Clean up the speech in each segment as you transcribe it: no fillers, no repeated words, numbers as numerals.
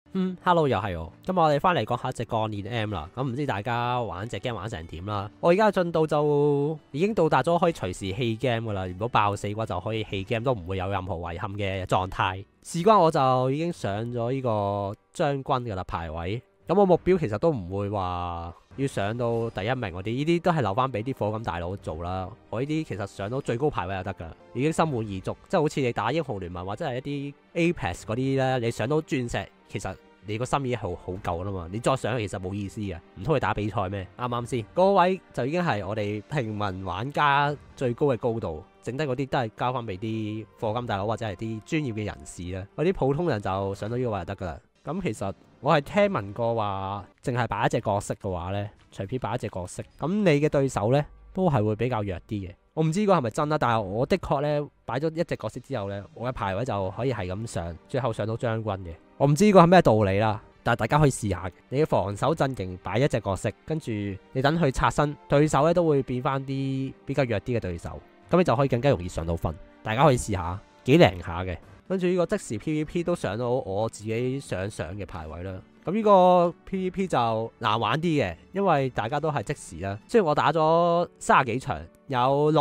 Hello 又係我。今日我哋翻嚟講下隻鋼鍊 M 啦。咁唔知大家玩隻 game 玩成點啦？我而家嘅進度就已經到達咗可以隨時棄 game 噶啦。如果爆死嘅話，就可以棄 game 都唔會有任何遺憾嘅狀態。事關我就已經上咗呢個將軍噶啦排位。咁我目標其實都唔會話要上到第一名嗰啲，呢啲都係留翻俾啲火金大佬做啦。我呢啲其實上到最高排位就得噶啦，已經心滿意足。即係好似你打英雄聯盟或者係一啲 Apex 嗰啲呢，你上到鑽石，其實你個心已經好夠啦嘛。你再上去其實冇意思嘅，唔通去打比賽咩？啱啱先？嗰個位就已經係我哋平民玩家最高嘅高度，剩低嗰啲都係交翻俾啲課金大佬或者係啲專業嘅人士啦。嗰啲普通人就上到呢個位就得噶啦。咁其實我係聽聞過話，淨係擺一隻角色嘅話呢，隨便擺一隻角色，咁你嘅對手呢都係會比較弱啲嘅。我唔知呢個係咪真啦，但係我的確呢擺咗一隻角色之後呢，我嘅排位就可以係咁上，最後上到將軍嘅。我唔知呢個係咩道理啦，但係大家可以試下嘅。你嘅防守陣型擺一隻角色，跟住你等佢刷新，對手呢都會變翻啲比較弱啲嘅對手，咁你就可以更加容易上到分。大家可以試下，幾靚下嘅。跟住呢個即時 PVP 都上到我自己想上嘅排位啦。咁呢個 PVP 就難玩啲嘅，因為大家都係即時啦。雖然我打咗30幾場，有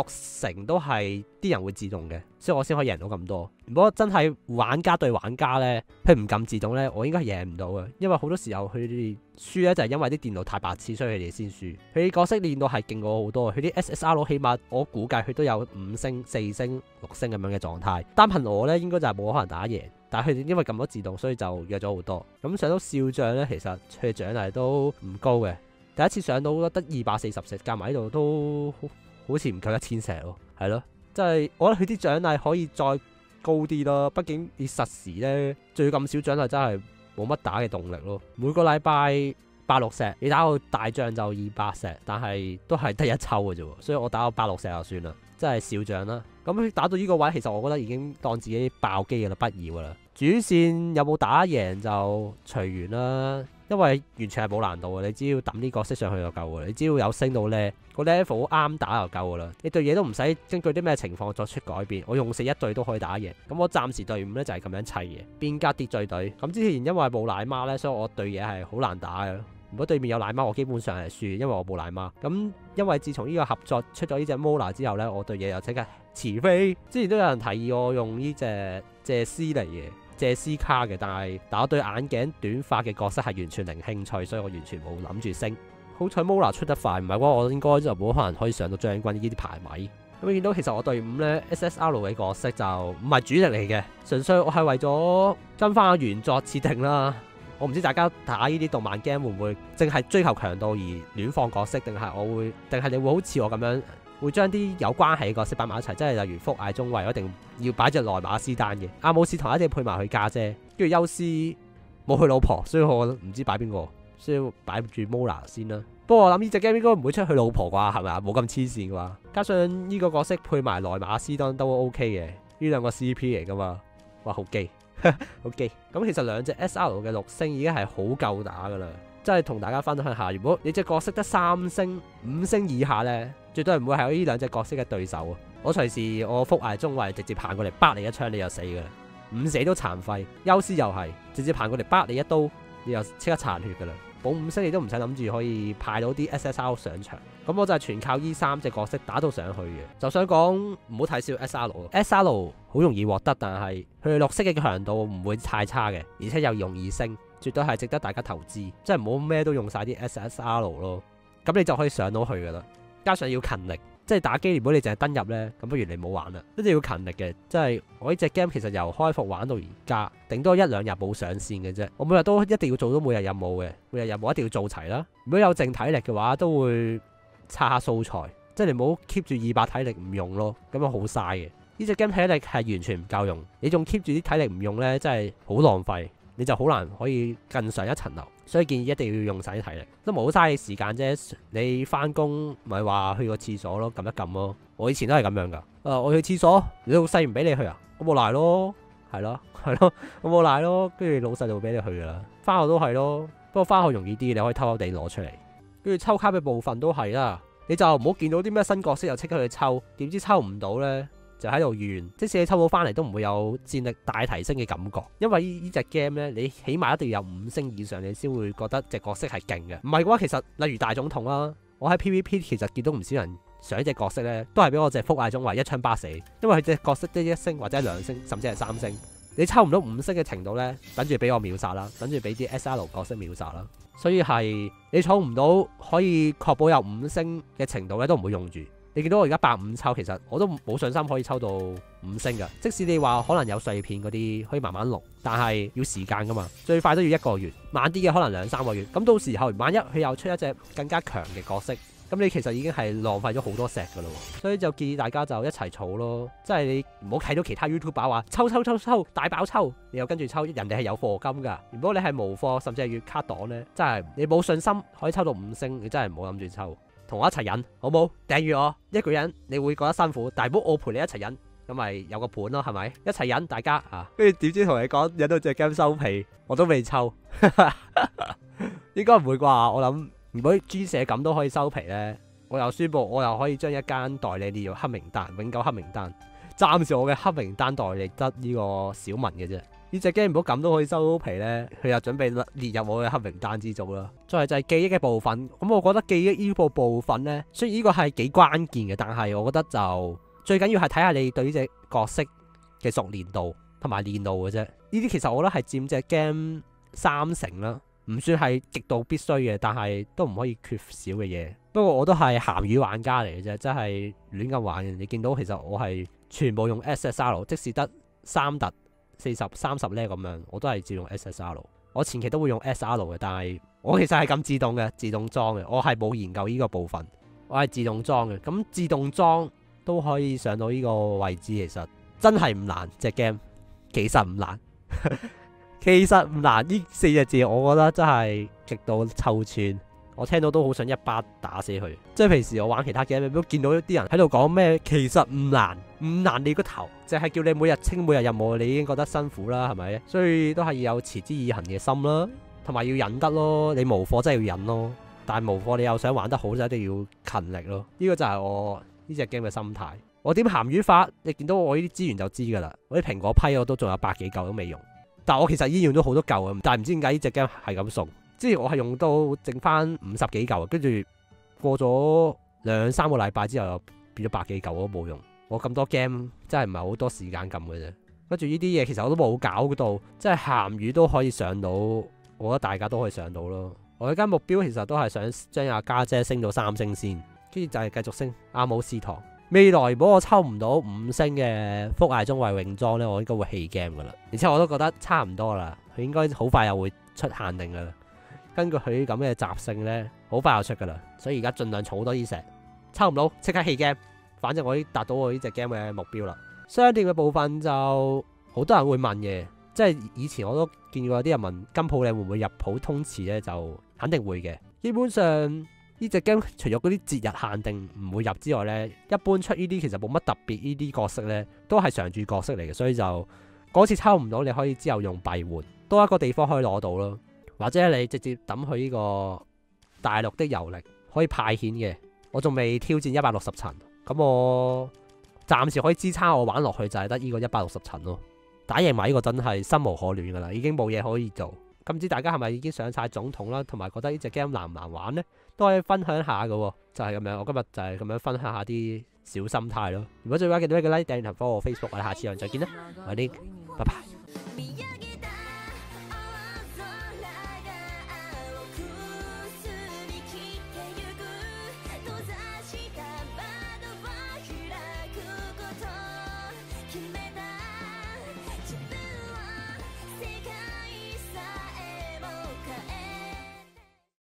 60%都係啲人會自動嘅，所以我先可以贏到咁多。如果真係玩家對玩家呢，佢唔撳自動呢，我應該係贏唔到嘅。因為好多時候佢哋輸呢，就係因為啲電腦太白痴，所以佢哋先輸。佢啲角色練到係勁過我好多，佢啲 SSR 起碼我估計佢都有5星、4星、6星咁樣嘅狀態。單憑我呢，應該就係冇可能打贏。但係佢哋因為撳咗自動，所以就弱咗好多。咁上到少將呢，其實佢嘅獎勵都唔高嘅。第一次上到得240石，夾埋呢度都好似唔夠1000石咯，係咯。即係我覺得佢啲獎勵可以再高啲咯。畢竟你實時呢，仲要咁少獎勵，真係冇乜打嘅動力咯。每個禮拜86石，你打到大將就200石，但係都係得一抽嘅啫。所以我打到86石就算啦，真係少將啦。咁打到呢個位，其實我覺得已經當自己爆機嘅啦，不要噶啦。主線有冇打贏就隨緣啦，因為完全係冇難度嘅，你只要抌啲角色上去就夠嘅，你只要有升到呢個 level 啱打就夠噶啦。你對嘢都唔使根據啲咩情況作出改變，我用死一隊都可以打贏。咁我暫時隊伍呢就係咁樣砌嘅，變革秩序隊。咁之前因為冇奶媽呢，所以我對嘢係好難打嘅。如果對面有奶媽，我基本上係輸，因為我冇奶媽。咁因為自從呢個合作出咗呢隻 Mola 之後呢，我對嘢又即刻遲飛。之前都有人提議我用呢隻謝斯嚟嘅，謝斯卡嘅，但我對眼鏡短髮嘅角色係完全零興趣，所以我完全冇諗住升。好彩 Mola 出得快，唔係嘅話我應該就冇可能可以上到將軍呢啲排位。咁見到其實我隊伍呢 SSR 嘅角色就唔係主力嚟嘅，純粹我係為咗跟翻個原作設定啦。我唔知大家打呢啲動漫 game 會唔會淨係追求強度而亂放角色，定係你會好似我咁樣，會將啲有關係嘅角色擺埋一齊，即係例如福艾中衛一定要擺隻內馬斯丹嘅，阿姆斯同一定配埋佢家姐，跟住休斯冇佢老婆，所以我唔知擺邊個，所以擺住 Mola 先啦。不過我諗呢隻 game 應該唔會出佢老婆啩，係咪啊？冇咁黐線啩。加上呢個角色配埋內馬斯丹都 OK 嘅，呢兩個 CP 嚟噶嘛，哇好基！好機，咁其實兩隻 SR 嘅6星已經係好夠打噶啦，即係同大家分享下，如果你隻角色得3星、5星以下呢，絕對唔會係呢兩隻角色嘅對手啊！我隨時我福艾中衛直接行過嚟，啪你一槍你就死噶啦，唔死都殘廢。休斯又係直接行過嚟，啪你一刀，你又即刻殘血噶啦。保5星你都唔使諗住可以派到啲 SSR 上場，咁我就係全靠呢3隻角色打到上去嘅。就想講唔好睇小 SR 好容易獲得，但係佢綠色嘅強度唔會太差嘅，而且又容易升，絕對係值得大家投資。即係唔好咩都用晒啲 SSR 咯，咁你就可以上到去噶啦。加上要勤力，即係打機如果你淨係登入呢，咁不如你唔好玩啦，一定要勤力嘅。即係我呢隻 game 其實由開服玩到而家，頂多1-2日冇上線嘅啫。我每日都一定要做到每日任務嘅，每日任務一定要做齊啦。如果有淨體力嘅話，都會刷下素材，即係你唔好 keep 住200體力唔用咯，咁樣好嘥嘅。呢隻 game 體力係完全唔夠用，你仲 keep 住啲體力唔用呢，真係好浪費，你就好難可以更上一層樓。所以建議一定要用晒啲體力，都冇嘥你時間啫。你翻工咪話去個廁所咯，撳一撳咯。我以前都係咁樣噶。我去廁所，你老細唔俾你去啊？我冇賴咯，係咯，我冇賴咯。跟住老細就會俾你去噶啦。翻學都係咯，不過翻學容易啲，你可以偷偷地攞出嚟。跟住抽卡嘅部分都係啦，你就唔好見到啲咩新角色又即刻去抽，點知抽唔到呢？ 就喺度怨，即使你抽到翻嚟都唔會有戰力大提升嘅感覺，因為呢隻 game 呢，你起碼一定要有5星以上，你先會覺得隻角色係勁嘅。唔係嘅話，其實例如大總統啦，我喺 PVP 其實見到唔少人上呢隻角色呢，都係俾我隻福艾中維一槍巴死，因為佢隻角色得1星或者2星，甚至係3星。你抽唔到5星嘅程度呢，等住俾我秒殺啦，等住俾啲 SR 角色秒殺啦。所以係你儲唔到可以確保有5星嘅程度呢，都唔會用住。你見到我而家85抽，其實我都冇信心可以抽到5星㗎。即使你話可能有碎片嗰啲可以慢慢錄，但係要時間噶嘛，最快都要1個月，慢啲嘅可能2-3個月。咁到時候萬一佢又出一隻更加強嘅角色，咁你其實已經係浪費咗好多石噶啦。所以就建議大家就一齊儲咯，即係你唔好睇到其他 YouTuber 話抽大爆抽，你又跟住抽，人哋係有課金噶。如果你係無課甚至係月卡黨呢，真係你冇信心可以抽到5星，你真係唔好諗住抽。同我一齊忍，好冇？訂閱我一個人，你會覺得辛苦，但係唔好我陪你一齊忍，咁咪有個伴咯，係咪？一齊忍，大家啊！跟住點知同你講忍到隻 game 收皮，我都未抽，應該唔會啩？我諗如果 G 社咁都可以收皮呢，我又宣布我又可以將一間代理列入黑名單，永久黑名單。暫時我嘅黑名單代理得呢個小文嘅啫。呢隻 game 如果咁都可以收皮呢，佢又準備列入我嘅黑名單之中啦。再嚟就係記憶嘅部分，咁我覺得記憶呢個部分呢，雖然呢個係幾關鍵嘅，但係我覺得就最緊要係睇下你對呢隻角色嘅熟練度同埋練度嘅啫。呢啲其實我覺得係佔隻 game 30%啦，唔算係極度必須嘅，但係都唔可以缺少嘅嘢。不過我都係鹹魚玩家嚟嘅啫，真係亂咁玩嘅。你見到其實我係全部用 SSR， 即使得3特。40-30呢咁樣，我都係照用 SSR。我前期都會用 SR 嘅，但係我其實係咁自動嘅，自動裝嘅。我係冇研究呢個部分，我係自動裝嘅。咁自動裝都可以上到呢個位置，其實真係唔難。隻 game 其實唔難，其實唔難。呢4隻字我覺得真係極度臭串。我聽到都好想一巴打死佢。即係平時我玩其他 game 都見到啲人喺度講咩，其實唔難，唔難你個頭，淨係叫你每日清每日任務，你已經覺得辛苦啦，係咪？所以都係要有持之以恆嘅心啦，同埋要忍得咯。你無課真係要忍咯，但係無課你又想玩得好就一定要勤力咯。呢個就係我呢隻 game 嘅心態。我點鹹魚法？你見到我呢啲資源就知噶啦。我啲蘋果批我都仲有100幾嚿都未用，但係我其實已經用咗好多嚿啊，但係唔知點解呢隻 game 係咁送。之前我係用到剩翻50幾嚿，跟住過咗2-3個禮拜之後又變咗100幾嚿，我都冇用。我咁多 game 真係唔係好多時間撳嘅啫。跟住呢啲嘢其實我都冇搞到，即係鹹魚都可以上到，我覺得大家都可以上到咯。我而家目標其實都係想將阿家姐升到3星先，跟住就係繼續升阿姆斯堂。未來如果我抽唔到5星嘅福艾中衛泳裝呢，我應該會棄 game 噶啦。而且我都覺得差唔多啦，佢應該好快又會出限定噶啦。根據佢咁嘅習性呢，好快就出噶啦，所以而家盡量儲多啲石，抽唔到即刻棄 game。反正我已經達到我呢隻 game 嘅目標啦。商店嘅部分就好多人會問嘅，即係以前我都見過有啲人問金鋪你會唔會入普通池呢？就肯定會嘅。基本上呢隻 game 除咗嗰啲節日限定唔會入之外呢，一般出呢啲其實冇乜特別呢啲角色呢，都係常駐角色嚟嘅，所以就嗰次抽唔到，你可以之後用幣換，多一個地方可以攞到咯。或者你直接抌去呢個大陸的遊歷可以派遣嘅，我仲未挑戰160層，咁我暫時可以支撐我玩落去就係得呢個160層咯。打贏埋呢個真係心無可戀噶啦，已經冇嘢可以做。咁唔知大家係咪已經上晒總統啦，同埋覺得呢隻 game 難唔難玩呢？都可以分享下噶，就係咁樣。我今日就係咁樣分享下啲小心態咯。如果最緊要記得一個 like、訂閱同 follow 我 Facebook，我哋下次再見啦。我哋拜拜。